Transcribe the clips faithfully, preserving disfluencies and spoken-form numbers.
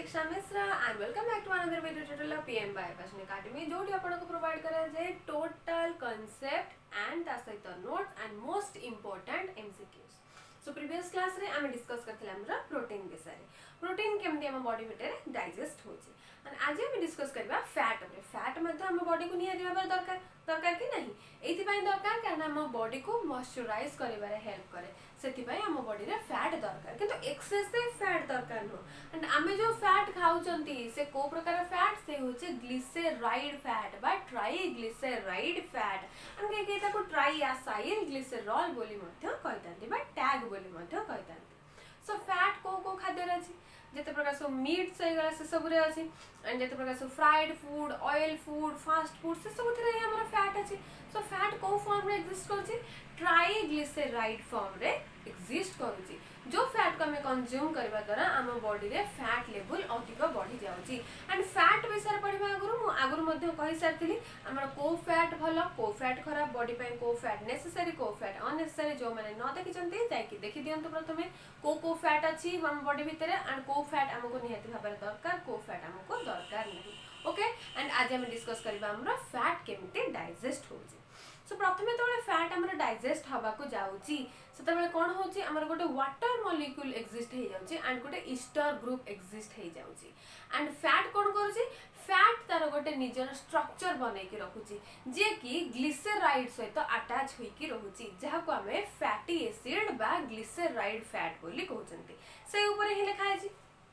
Diksha Mishra and welcome back to another video tutorial of PM by passion academy जोटी आपको provide करा जाए total concept and ता सहित notes and most important MCQs. So previous class रे आम discuss करथिले हमरा प्रोटीन विषय रे प्रोटीन केमती हम बॉडी भितर डाइजेस्ट होची एंड आज हम डिस्कस करबा फैट रे फैट मध्ये हम बॉडी को निया दिबा दरकार दरकार कि नहीं एथि पई दरकार कारण हम बॉडी को मॉइस्चराइज करिबारे हेल्प करे सेति पई हम बॉडी रे फैट दरकार किंतु एक्सेसिव फैट दरकार नो एंड आमे जो फैट खाउचंती से को प्रकार फैट से होचे ग्लिसराइड फैट बा ट्राइग्लिसराइड फैट एंड के के ताको ट्राइएसाइल ग्लिसरॉल बोली मध्ये कहतांती बा टैग बोली मध्ये कहतांती। सो फैट को को खाद्य रछि जेते प्रकार सो मीट्स हे गला से सब रे अछि एंड जेते प्रकार so fried food oil food fast food से सब रे हमरा फैट अछि। सो फैट को फॉर्म रे एग्जिस्ट करछि ट्राइग्लिसराइड फॉर्म रे एग्जिस्ट करूछि जो फैट को हमें कंज्यूम करबा द्वारा हम बॉडी रे फैट लेवल अधिक बढ़ी जाउछि एंड फैट विषय पढिबा आगुरु मु आगुरु मध्ये कहि सारथिली हमर को फैट भलो को फैट खराब बॉडी पे को फैट नेसेसरी को फैट अननेसेसरी जो माने न देखि चंती जाय कि देखि दियंतु प्रथमे को को फैट अछि हम बॉडी भितरे एंड को फैट हमको निहाती भाबरे दरकार को फैट हमको दरकार नहीं। ओके एंड आज हम डिस्कस करबा हमरा फैट केमते डाइजेस्ट होछि। सो प्रथमे तो फैट हमर डाइजेस्ट हवा को जाउची सेतबेले कोन होची हमर गोटे वाटर मॉलिक्यूल एक्जिस्ट हे जाउची एंड गोटे ईस्टर ग्रुप एक्जिस्ट हे जाउची एंड फैट कोन करूची फैट तार गोटे निजर स्ट्रक्चर बनै के रखुची जे कि ग्लिसराइड सहित अटैच होई के रहउची जहा को हमें फैटी एसिड बा ग्लिसराइड फैट बोली कहउचंती से ऊपर ही लिखा है जी।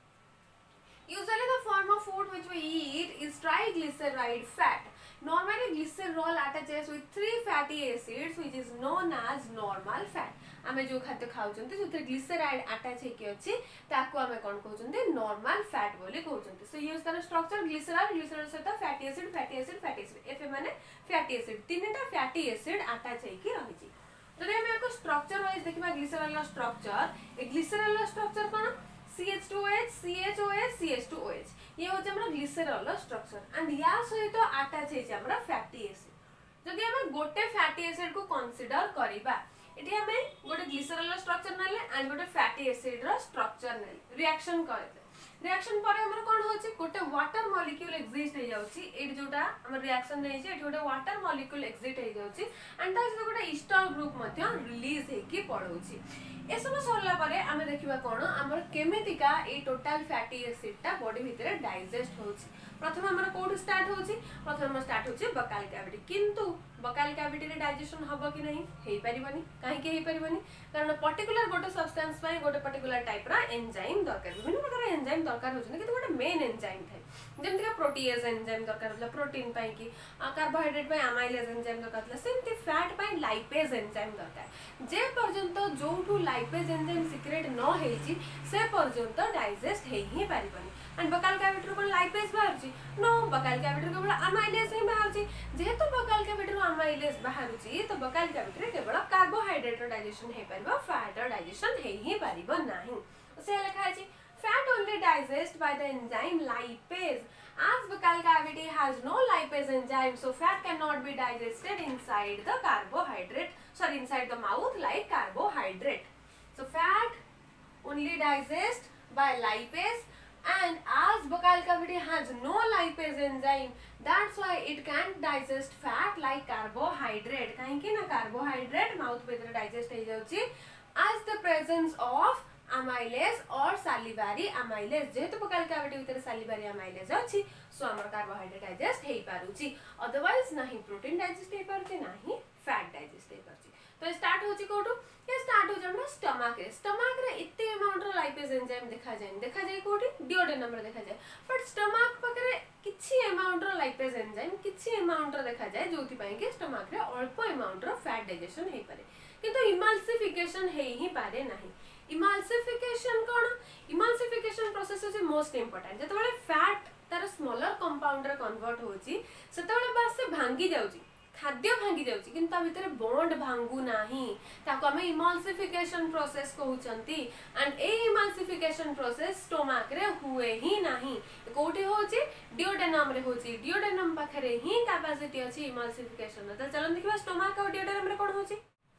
Usually the form of food which we eat is triglyceride fat. Normally glycerol attaches with three fatty acids which is known as normal fat. आमे जो खाद्य खाउचंती जोथे ग्लिसराइड अटैच हे के अछि ताको आमे कोन कहउचंती नॉर्मल फैट बोली कहउचंती। सो यूज तार स्ट्रक्चर ग्लिसराइड ग्लिसराइड सहित fatty acid fatty acid fatty acid F माने फैटी एसिड तीनटा फैटी एसिड अटैच हे के रहिछि। जदि हम एको स्ट्रक्चर वाइज देखिबा ग्लिसरॉल स्ट्रक्चर ए ग्लिसरॉल स्ट्रक्चर कोन C H two O H C H O H C H two O H ये होचे हमरा ग्लिसरॉल स्ट्रक्चर एंड या सहित अटैच हे छै हमरा फैटी एसिड। जदि हम गोटे फैटी एसिड को कंसीडर करिबा एठी हमें गोटे ग्लिसरॉल स्ट्रक्चर नले एंड गोटे फैटी एसिड रो स्ट्रक्चर नले रिएक्शन करले रिएक्शन पर हमर कोन होचे गोटे वाटर मॉलिक्यूल एक्जिस्ट हे जाउची एठी जोटा हमर रिएक्शन नै छै एठी गोटे वाटर मॉलिक्यूल एक्जिस्ट हे जाउची एंड ता जे गोटे ईस्टर ग्रुप मध्ये रिलीज हे की पड़ौची ए सब सरला परे आमे देखिबा कोन हमर केमितिका ए टोटल फैटी एसिड ता बॉडी भितरे डाइजेस्ट होची। प्रथम हमर कोड स्टार्ट होची प्रथम हमर स्टार्ट होची बकाल कैविटी किंतु बकाल कैविटी रे डाइजेशन हबो कि नहीं हेई परिबनी काहे के हेई परिबनी कारण पर्टिकुलर गोटे सब्सटेंस पय गोटे पर्टिकुलर टाइप रा एंजाइम दरकार विभिन्न प्रकार एंजाइम दरकार होची कि गोटे मेन एंजाइम थाय जेमति का प्रोटीएज एंजाइम दरकार होला प्रोटीन पय कि कार्बोहाइड्रेट पय अमाइलेज एंजाइम दरकार होला सेमति फैट पय लाइपेज एंजाइम दरकार जे पर्यंत जोठू लाइपेज एंजाइम सीक्रेट न हेची से पर्यंत डाइजेस्ट हेई ही परिबनी एंड बकाल कैविटी रो लाइपेज बाहरची नो बकाल कैविटी केवल अमाइलेज ही बाहरची जेहेतु बकाल कैविटी रो अमाइलेज बाहरची तो बकाल कैविटी केवल कार्बोहाइड्रेट रो डाइजेशन हे परिबो फैट रो डाइजेशन हे ही परिबो नाही। से लिखा है fat only digest by the enzyme lipase as buccal cavity has no lipase enzyme so fat cannot be digested inside the carbohydrate sorry inside the mouth like carbohydrate. So fat only digest by lipase and as buccal cavity has no lipase enzyme that's why it can't digest fat like carbohydrate kahin ki na carbohydrate mouth bhitere digest he jauchi as the presence of amylase or salivary amylase जेहेतु बकाल कैविटी भीतर salivary amylase अछि so हमर carbohydrate digest हेई पारुची otherwise नाही protein digest हेई पारुची नाही फैट डाइजेस्ट हेई पारुची। तो स्टार्ट होची कोठो ये स्टार्ट हो जमना स्टमक रे स्टमक रे इत्ते अमाउंट रो लाइपेज एंजाइम देखा जाय देखा जाय कोठी डिओडेनम रे देखा जाय बट स्टमक पकरे किछि अमाउंट रो लाइपेज एंजाइम किछि अमाउंट रो देखा जाय जोथि पय के स्टमक रे अल्प अमाउंट रो फैट डाइजेशन हेई पारे किंतु इमल्सिफिकेशन हेई ही पारे नाही। इमल्सिफिकेशन कोन emulsification process is most important जेतबेले फैट तार स्मॉलर कंपाउंड रे कन्वर्ट होची सेतबेले बस से भांगी जाउची खाद्य भांगी जाउची किंतु भितर बॉन्ड भांगु नाही ताको हम इमल्सिफिकेशन प्रोसेस कहउचंती एंड ए इमल्सिफिकेशन प्रोसेस स्टोमक रे हुए ही नाही कोठी होची डिओडेनम रे होची डिओडेनम पाखरे ही कैपेसिटी अछि इमल्सिफिकेशन त चलन देखिबा स्टोमक और डिओडेनम रे कोन होची।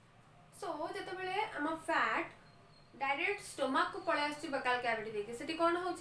सो जेतबेले हम फैट डायरेक्ट स्टोमक को पळे आछि बकाल कैविटी देके सेठी कोन होची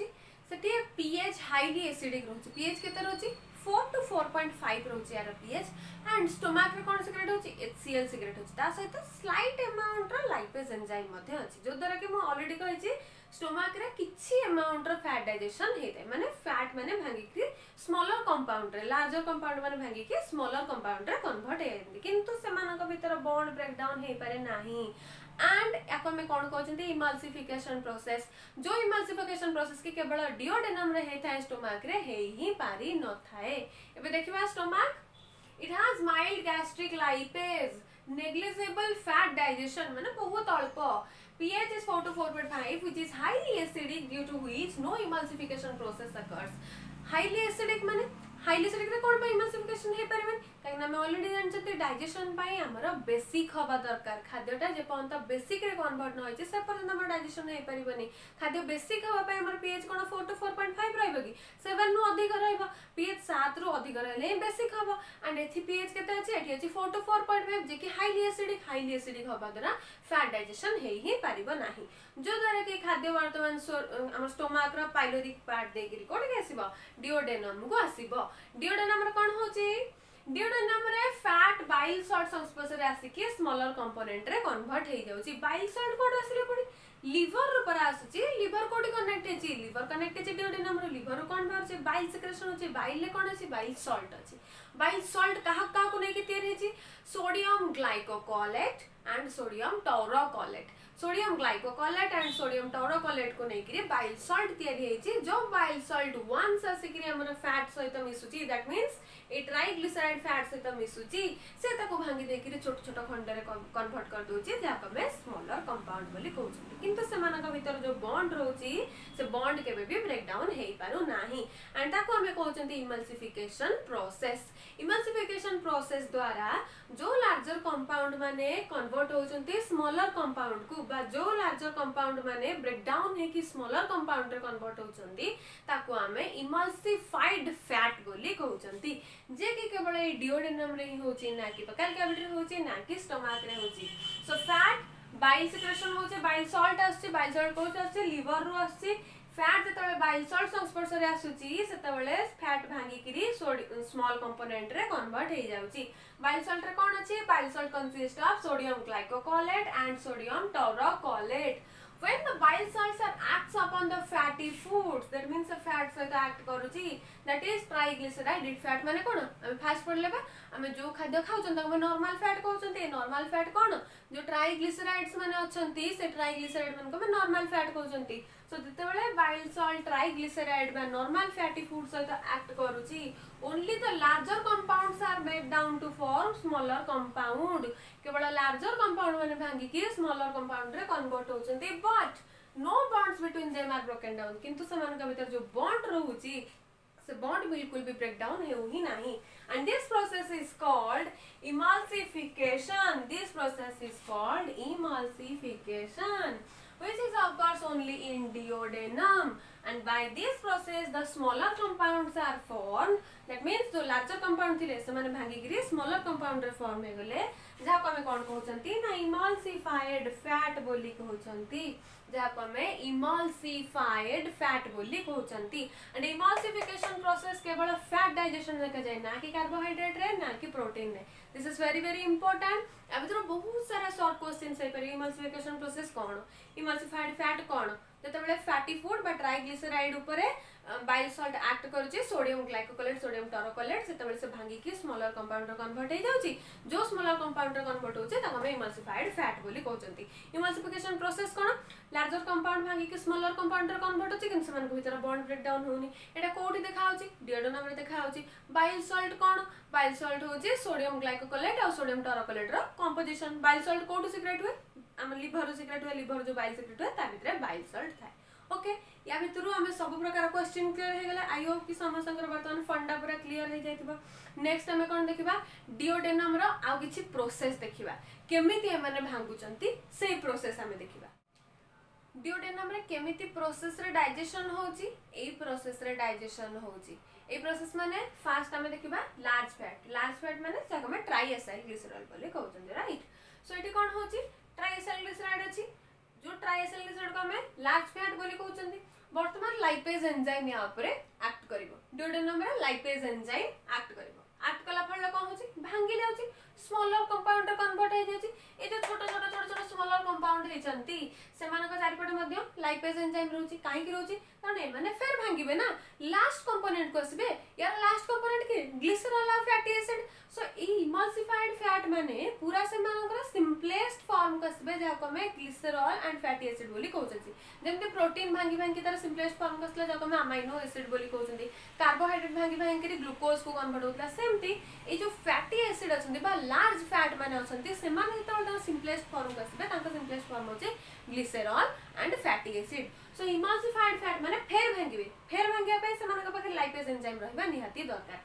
सेठी पीएच हाईली एसिडिक रोचे पीएच केते रोचे four to four point five रोचे यार पीएच एंड स्टोमक रे कोन सिक्रेट होची एचसीएल सिक्रेट होची ता सहित स्लाइट अमाउंट रो लाइपेज एंजाइम मध्ये अछि जो द्वारा कि मु ऑलरेडी कहिची स्टोमक रे किछि अमाउंट रो फैट डाइजेशन हेते माने फैट माने भांगी कि स्मॉलर कंपाउंड रे लार्जर कंपाउंड माने भांगी कि स्मॉलर कंपाउंड रे कन्वर्ट हेयंदी किंतु सेमानक भीतर बॉन्ड ब्रेक डाउन हे पारे नाही एंड याको में कोन कहचंती इमल्सिफिकेशन प्रोसेस जो इमल्सिफिकेशन प्रोसेस की केवल डिओडेनम रे हे थाए स्टोमक रे हे ही पारी न थाए एबे देखिबा stomach it has mild gastric lipase negligible fat digestion माने बहुत अल्प pH is four to four point five which is highly acidic due to which no emulsification process occurs highly acidic माने हाईली एसिडिक रे कोन पे emulsification हे परबन काहे ना हम ऑलरेडी जानछते डाइजेशन पाई हमर बेसिक हवा दरकार खाद्यटा जे पंत बेसिक रे कन्वर्ट न होय छै से पर्यंत हमर डाइजेशन हे परबनी खाद्य बेसिक हवा पाई हमर पीएच कोन four to four point five रहबो कि सेवन नु अधिक रहबो पीएच सात रु अधिक रहले बेसिक हवा एंड एथि पीएच केते अछि एथि अछि four to four point five जे कि हाईली एसिडिक हाईली एसिडिक हवा द्वारा फैट डाइजेशन हे ही परबो नाही जो द्वारा कि खाद्य वर्तमान हमर स्टोमक रो पाइलोरिक पार्ट देगिरी कोड के आसीबो डिओडेनम को आसीबो डिओडेनम रे कोन होची डिओडेनम रे फैट बाइल सॉल्ट संस्पर्श रे आसी के स्मॉलर कंपोनेंट रे कन्वर्ट हे जाउची बाइल सॉल्ट कोड आसीले पड़ी लिवर रो पर आसुची लिवर कोडी कनेक्ट हेची लिवर कनेक्ट हेची डिओडेनम रो लिवर रो कोन बारची बाइल सिक्रेशन होची बाइल ले कोन अछि बाइल सॉल्ट अछि बाइल सॉल्ट कहा कहा को नै के तैयार हेची sodium glycocholate and sodium taurocholate sodium glycocholate and sodium taurocholate को नेकरी बाइल सॉल्ट तैयारी हेची जो बाइल सॉल्ट वंस आसिकरी हमर फैट सहित मिसुची that means a triglyceride fat सहित मिसुची से ताको भांगी देकरी छोट छोट खंड रे कन्वर्ट कर दोची जाको में स्मॉलर कंपाउंड बोली कहउची किंतु सेमानक भीतर जो बॉन्ड रहउची से बॉन्ड केबे भी ब्रेक डाउन हेई पारु नाही एंड ताको हमें कहउचंती इमल्सिफिकेशन प्रोसेस इमल्सिफिकेशन प्रोसेस द्वारा जो लार्जर कंपाउंड माने कन्वर्ट होचंती स्मॉलर कंपाउंड को बा जो लार्जर कंपाउंड माने ब्रेक डाउन है कि स्मॉलर कंपाउंड रे कन्वर्ट होचंती ताको हमें इमल्सिफाइड फैट बोली कहउचंती जे कि केवल ए डिओडेनम रे ही होची ना कि बकाल कैविटी रे होची ना कि स्टमक रे होची सो फैट बाइल सिक्रेशन होचे बाइल सॉल्ट आछे बाइल सॉल्ट कोच आछे लिवर रो आछे फैट जतबे बाइल सॉल्ट संस्पर्श रे आसुची सेतबेले फैट भांगी करी स्मॉल कंपोनेंट रे कन्वर्ट हे जाउची बाइल सॉल्ट रे कोन अछि bile salt consist of sodium glycocholate and sodium taurocholate when the bile salts are acts upon the fatty foods that means the fat सहित act करूची that is triglyceride fat माने कोन हम fast पढले बा हम जो खाद्य खाउछन हम नॉर्मल फैट कहउछन नॉर्मल फैट कोन जो ट्राइग्लिसराइड्स माने अछंती से ट्राइग्लिसराइड मन को नॉर्मल फैट कहउछंती सो जते बेले बाइल सॉल्ट ट्राइग्लिसराइड बा नॉर्मल फैटी फूड सहित एक्ट करूची only the larger compounds are break down to form smaller compound केवल लार्जर कंपाउंड माने भांगी कि स्मॉलर कंपाउंड रे कन्वर्ट होचंती but no bonds between them are broken down किंतु समान का भीतर जो बॉन्ड रहउची से बॉन्ड बिल्कुल भी ब्रेक डाउन हेउ ही नाही and this process is called emulsification this process is called emulsification which is occurs only in duodenum and by this process the smaller compounds are formed that means जो larger compound थिले से माने भांगी गिरी smaller compound रे form हे गले जहा को हमें कोन कहउचंती ना emulsified fat बोली कहउचंती जहा को हमें emulsified fat बोली कहउचंती and emulsification process केवल fat digestion रे जाय ना कि कार्बोहाइड्रेट रे ना कि प्रोटीन रे this is very very important अब तो बहुत सारा शॉर्ट क्वेश्चंस है पर emulsification process कोन emulsified fat कोन जतबेले फैटी फूड बा ट्राइग्लिसराइड ऊपरे बाइल सॉल्ट एक्ट करूची सोडियम ग्लाइकोकोलेट सोडियम टॉरोकोलेट सेतबेले से भांगी कि स्मॉलर कंपाउंड रे कन्वर्ट हे जाउची जो स्मॉलर कंपाउंड रे कन्वर्ट होचे ताको हम इमल्सिफाइड फैट बोली कहउचंती इमल्सिफिकेशन प्रोसेस कोन लार्जर कंपाउंड भांगी कि स्मॉलर कंपाउंड रे कन्वर्ट होची किन समान को भीतर बॉन्ड ब्रेक डाउन होनी एटा कोठी देखा होची डिओडेनम रे देखा होची बाइल सॉल्ट कोन बाइल सॉल्ट होची सोडियम ग्लाइकोकोलेट और सोडियम टॉरोकोलेट रो कंपोजिशन बाइल सॉल्ट कोठी सीक्रेट हुए हम लिवर रो सीक्रेट हुए लिवर जो बाइल सीक्रेट हुए ता भीतर बाइल सॉल्ट थाए ओके या भितरु हमें सब प्रकार क्वेश्चन क्लियर हे गेला आई होप कि समस्तंकर वर्तमान फंडा पूरा क्लियर हे जायतिबा नेक्स्ट हमें कोन देखिबा डिओडेनम रो आ किछि प्रोसेस देखिबा केमिति ए माने भांगुचंती सेही प्रोसेस हमें देखिबा डिओडेनम रे केमिति प्रोसेस रे डाइजेशन होची एई प्रोसेस रे डाइजेशन होची ए प्रोसेस माने फास्ट हमें देखिबा लार्ज फैट लार्ज फैट माने जाक में ट्राइएसाइल ग्लिसरॉल बोली कहउचंती राइट सो एटी कोन होची ट्राइएसाइल ग्लिसराइड अछि जो ट्राइएसाइल ग्लिसराइड को हमें लार्ज फैट बोली कहउचंती वर्तमान लाइपेज एंजाइम या ऊपर एक्ट करिवो ड्यूडेनम रे लाइपेज एंजाइम एक्ट करिवो एक्ट कला फल कोन होची भांगी जाउची स्मॉलर कंपाउंड रे कन्वर्ट हो जाउची ए जो छोट छोट छोट छोट स्मॉलर कंपाउंड हे चंती सेमान को चारिपट मध्य लाइपेज एंजाइम रहउची काहे की रहउची कारण ए माने फेर भांगीबे ना लास्ट कंपोनेंट को आसीबे यार लास्ट कंपोनेंट के ग्लिसरॉल और फैटी एसिड सो ए इमल्सिफाइड फैट माने पूरा सेमानकर सिंपलेस्ट फॉर्म को आसीबे जा को हमें ग्लिसरॉल एंड फैटी एसिड बोली कहउची जेमते प्रोटीन भांगी भांगी तार सिंपलेस्ट फॉर्म को आसला जा को हमें अमाइनो एसिड बोली कहउची कार्बोहाइड्रेट भांगी भांगी के ग्लूकोज को कन्वर्ट होतला सेमती ए जो फैटी एसिड अछंती बा लार्ज फैट माने अछंती सेमान जेतोल सिंपलेस्ट फॉर्म को आसीबे तांका सिंपलेस्ट फॉर्म होचे glycerol and fatty acid so emulsified fat माने फेर भांगीबे फेर भांगिया पे सेमान पाखे लाइपेज एंजाइम रहबा निहाती दरकार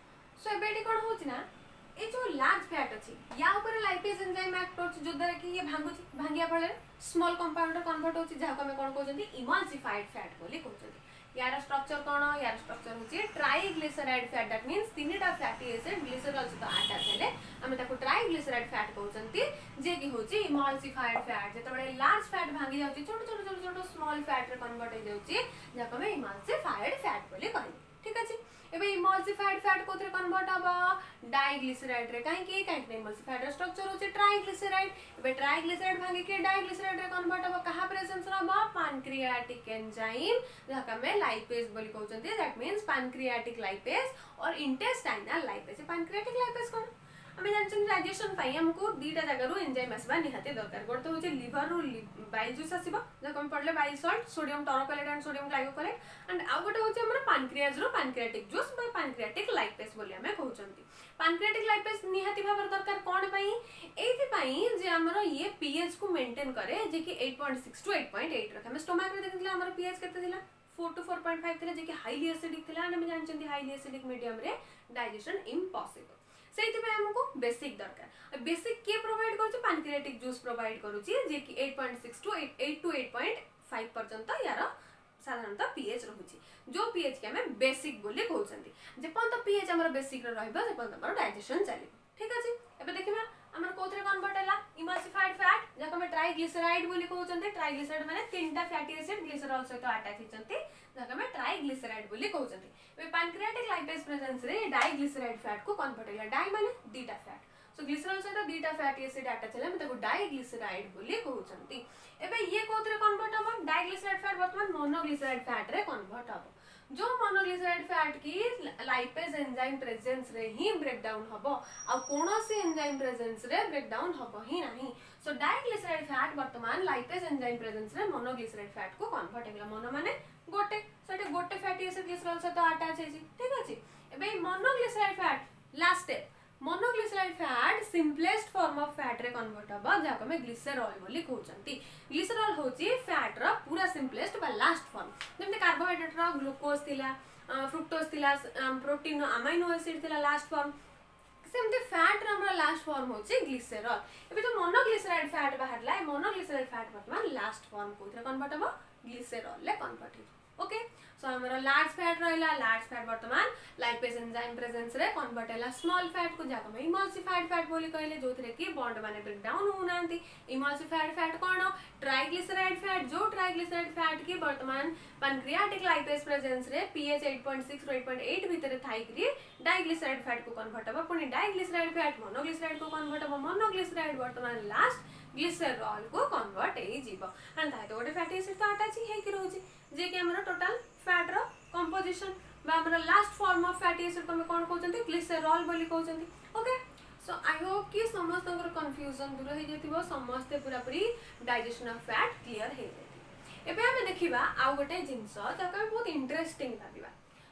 सो एबेटी कोन होची ना ए जो लार्ज फैट अछि या ऊपर लाइपेज एंजाइम एक्ट होची जो द्वारा कि ये भांगुची भांगिया फळे स्मॉल कंपाउंड कन्वर्ट होची जाहा को हम कोन कहउछंती इमल्सिफाइड फैट बोली कहउछंती यार स्ट्रक्चर कोन यार स्ट्रक्चर होची ट्राइग्लिसराइड फैट दैट मींस तीनटा फैटी एसिड ग्लिसरॉल सहित अटैच हेले हम ताको ट्राइग्लिसराइड फैट कहउछंती जे कि होची इमल्सिफाइड फैट जेते बडे लार्ज फैट भांगी जाउची छोट छोट छोट छोट स्मॉल फैट रे कन्वर्ट हो जाउची जा को हम इमल्सिफाइड फैट बोली कहली ठीक अछि एबे इमल्सिफाइड फैट कोथरे कन्वर्ट हबा डाइग्लिसराइड रे काहे कि काहे कि इमल्सिफाइड स्ट्रक्चर होची ट्राइग्लिसराइड एबे ट्राइग्लिसराइड भांगी के डाइग्लिसराइड रे कन्वर्ट हबा कहा प्रेजेंस रहबा पैनक्रियाटिक एंजाइम जहा में लाइपेज बोली कहउचंती दैट मींस पैनक्रियाटिक लाइपेज और इंटेस्टाइनल लाइपेज पैनक्रियाटिक लाइपेज कोन हमें जानछन डाइजेशन पाई हमको दीटा जगह रो एंजाइम आसबा निहाते दरकार गोटे होचे लिवर रो बाइल जूस आसीबा जको हम पढले bile salt sodium taurocholate and sodium glycolate and आ गोटे होचे हमर पैनक्रियाज रो पैनक्रियाटिक जूस बा पैनक्रियाटिक लाइपेज बोली हमें कहउचंती पैनक्रियाटिक लाइपेज निहाती भाबर दरकार कोन पई एथि पई जे हमर ये पीएच को मेंटेन करे जे कि eight point six to eight point eight रखे हम स्टमक रे देखिला हमर पीएच केते थिला four to four point five थिला जे कि हाईली एसिडिक थिला हम जानछंती हाईली एसिडिक मीडियम रे डाइजेशन इम्पॉसिबल सेति पे हमको बेसिक दरकार बेसिक के प्रोवाइड करूची पैनक्रियाटिक जूस प्रोवाइड करूची जे कि eight point six to eight to eight point five पर्यंत यार साधारणतः पीएच रहूची जो पीएच के हमें बेसिक बोली कहउचंती जे पंत पीएच हमर बेसिक रे रहबा जे पंत हमर डाइजेशन चली ठीक अछि एबे देखिबा हमर कोथरे कन्वर्ट हला इमल्सिफाइड फैट जाको हम ट्राइग्लिसराइड बोली कहउचंती ट्राइग्लिसराइड माने तीनटा फैटी एसिड ग्लिसरॉल सहित अटैच हिचंती जाको हम ट्राइग्लिसराइड बोली कहउचंती एबे पैनक्रियाटिक लाइपेज प्रेजेंस रे डाइग्लिसराइड फैट को कन्वर्ट हला डाइ माने दीटा फैट सो ग्लिसरॉल सहित दीटा फैटी एसिड अटैच हला हम ताको डाइग्लिसराइड बोली कहउचंती एबे ये कोथरे कन्वर्ट हबो डाइग्लिसराइड फैट वर्तमान मोनोग्लिसराइड फैट रे कन्वर्ट हबो जो मोनोग्लिसराइड फैट की लाइपेज एंजाइम प्रेजेंस रे ही ब्रेक डाउन हबो आ कोनोसी एंजाइम प्रेजेंस रे ब्रेक डाउन हबो ही नाही सो डाइग्लिसराइड फैट वर्तमान लाइपेज एंजाइम प्रेजेंस रे मोनोग्लिसराइड फैट को कन्वर्ट हेला मोनो माने गोटे सेटे गोटे फैटी एसिड ग्लिसरॉल सहित अटैच हे छी ठीक अछि एबे monoglyceride fat last step monoglyceride fat simplest form of fat रे कन्वर्ट हबा जाको में ग्लिसरॉल बोली कहउचंती ग्लिसरॉल होची फैट रो पूरा सिंपलेस्ट बा लास्ट फॉर्म जेमते कार्बोहाइड्रेट रो ग्लूकोज थिला फ्रुक्टोज थिला प्रोटीन अमाइनो एसिड थिला लास्ट फॉर्म सेमते फैट रो हमरा लास्ट फॉर्म होची ग्लिसरॉल एबे तो मोनोग्लिसराइड फैट बाहरला मोनोग्लिसराइड फैट वर्तमान लास्ट फॉर्म कोथरे कन्वर्ट हबो ग्लिसरॉल ले कन्वर्ट हो ओके सो हमरा लार्ज फैट रहला लार्ज फैट वर्तमान लाइपेज एंजाइम प्रेजेंस रे कन्वर्ट हला स्मॉल फैट को जाको में इमल्सिफाइड फैट बोली कहले जोथरे की बॉन्ड माने ब्रेक डाउन होनांती इमल्सिफाइड फैट कोन ट्राइग्लिसराइड फैट जो ट्राइग्लिसराइड फैट की वर्तमान पैनक्रियाटिक लाइपेज प्रेजेंस रे pH eight point six to eight point eight भीतर थाई करी डाइग्लिसराइड फैट को कन्वर्ट हबो पुनी डाइग्लिसराइड फैट मोनोग्लिसराइड को कन्वर्ट हबो मोनोग्लिसराइड वर्तमान लास्ट ग्लिसरॉल को कन्वर्ट हे जीवो एंड ताहे तो गोटे फैटी एसिड तो अटैच हे कि रहउची जे कि हमर टोटल फैट रो कंपोजिशन बा हमर last form of fatty acid को हम कोन कहउचंती ग्लिसरॉल बोली कहउचंती ओके सो आई होप कि समस्त कंफ्यूजन दूर हे जेतिबो समस्त पूरा पूरी डाइजेशन ऑफ फैट क्लियर हे जेति एबे हम देखिबा आ गोटे जिंस जका बहुत इंटरेस्टिंग लागिबा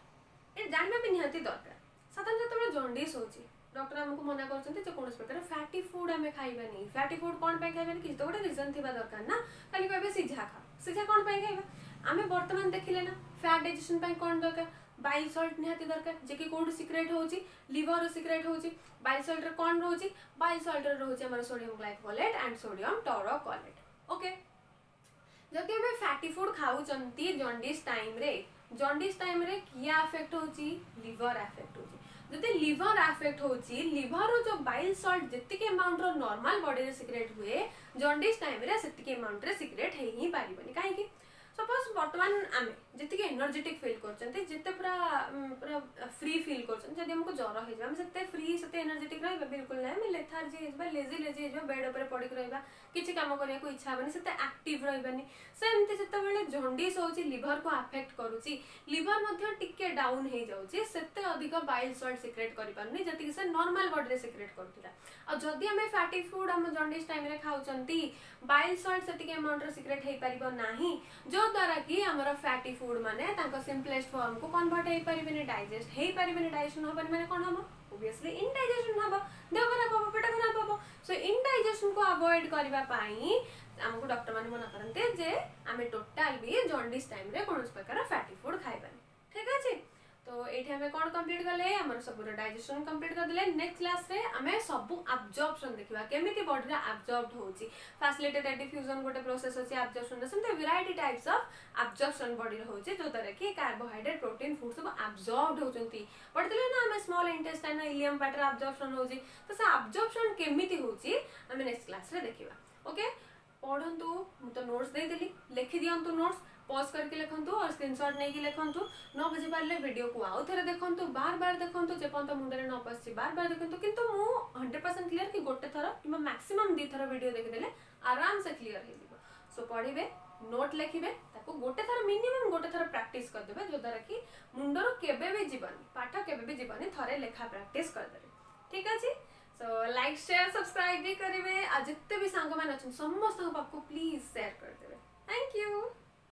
ए जानबे भी निहाती दरकार साधारणतः तबे जॉन्डिस होची डॉक्टर हमको मना करछंती जे कोनस प्रकार फैटी फूड हमें खाइबा नहीं फैटी फूड कोन पे खाइबा नहीं कि तो गोटे रीजन थिबा दरकार ना खाली कहबे सिझा खा सिझा कोन पे खाइबा आमे वर्तमान देखिले ना फैट डाइजेशन पे कोन दरकार बाइल सॉल्ट निहाती दरकार जे कि कोड सीक्रेट होची लिवर सीक्रेट होची बाइल सॉल्ट रे कोन रहउची बाइल सॉल्ट रे रहउची हमर sodium glycolate and sodium taurocholate okay जति हमें फैटी फूड खाउचंती जॉन्डिस टाइम रे जॉन्डिस टाइम रे किया अफेक्ट होची लिवर अफेक्ट होची जति लिवर अफेक्ट होची लिवर रो जो बाइल सॉल्ट जति के अमाउंट रो नॉर्मल बॉडी रे सीक्रेट हुए जॉन्डिस टाइम रे सेति के अमाउंट रे सीक्रेट हे ही पारिबनी काहे कि सपोज बर्तमान आम जी एनर्जेटिक फिल करते पूरा पूरा फ्री फिल कर हमको ज्वर हो फ्री से एनर्जेटिक रहा बिल्कुल ना आम लेथार्जी हो लेजी लेजी हो बेड उपर पड़ी रहा किसी कम करने को इच्छा हेनी से एक्टिव रही सेमती जिते जंडिस हो लिवर को अफेक्ट करुच्ची लिवर टिके डाउन हो जाऊँगी से अधिक बाइल सल्ट सिक्रेट कर पारनी जी से नॉर्मल बॉडी सिक्रेट करूला जदि आम फैटी फूड आम जंडिस टाइम रे खाऊं बाइल सल्ट से अमाउंट सिक्रेट हो पार ना जो द्वारा कि आमर फैटी फूड माने सिंपलेस्ट फॉर्म को कन्वर्ट हो पारे डाइजेस्ट हो पारे डाइजेशन हेनी मैंने कौन हम ओबियसली इनडाइजेशन हम देह खराब हम पेट खराब हम सो इनडाइजेशन को अवॉइड करने आमको डॉक्टर मैंने मना करते जे आम टोटाल भी जंडिस टाइम रे कौन प्रकार फैटी फूड खाइबानी ठीक अच्छे। तो ये आम कौन कंप्लीट कले आम सब डाइजेशन कंप्लीट करदे नेक्स्ट क्लास रे आम सब एब्जॉर्प्शन देखा केमी बॉडी रे एब्जॉर्ब होची फैसिलिटेटेड डिफ्यूजन गोटे प्रोसेस अच्छी एब्जॉर्प्शन सेमते variety types of absorption body रे होची जो द्वारा कि कार्बोहाइड्रेट प्रोटीन फूड सब एब्जॉर्ब होचंती पढ़िले ना आम स्मॉल इंटेस्टाइन इलियम पार्ट रे एब्जॉर्प्शन होची तो से एब्जॉर्प्शन केमिति होची आम नेक्स्ट क्लास रे देखिबा ओके पढ़ंतु मु तो नोट्स दे देली लिखि दियंतु नोट्स पॉज करके लिखंतु और स्क्रीनशॉट नहीं कि लिखंतु न बुझी पारे वीडियो को आउ थे देखंतु बार बार देखंतु जेपंत मुंडरे न पसि बार बार देखंतु किंतु मु हंड्रेड परसेंट क्लियर कि गोटे थर कि मैक्सिमम दी थर वीडियो देखिदेले आराम से क्लियर हो जिवो सो पढ़िबे नोट लिखिबे ताको गोटे थर मिनिमम गोटे थर प्रैक्टिस कर देबे जो द्वारा कि मुंडरो केबे भी जीवनी पाठ केबे भी जीवनी थरे लेखा प्रैक्टिस कर देबे ठीक अछि। सो लाइक शेयर सब्सक्राइब भी करेंगे आ जिते भी सांग मान अच्छा समस्त पाखु प्लीज शेयर कर देबे थैंक यू।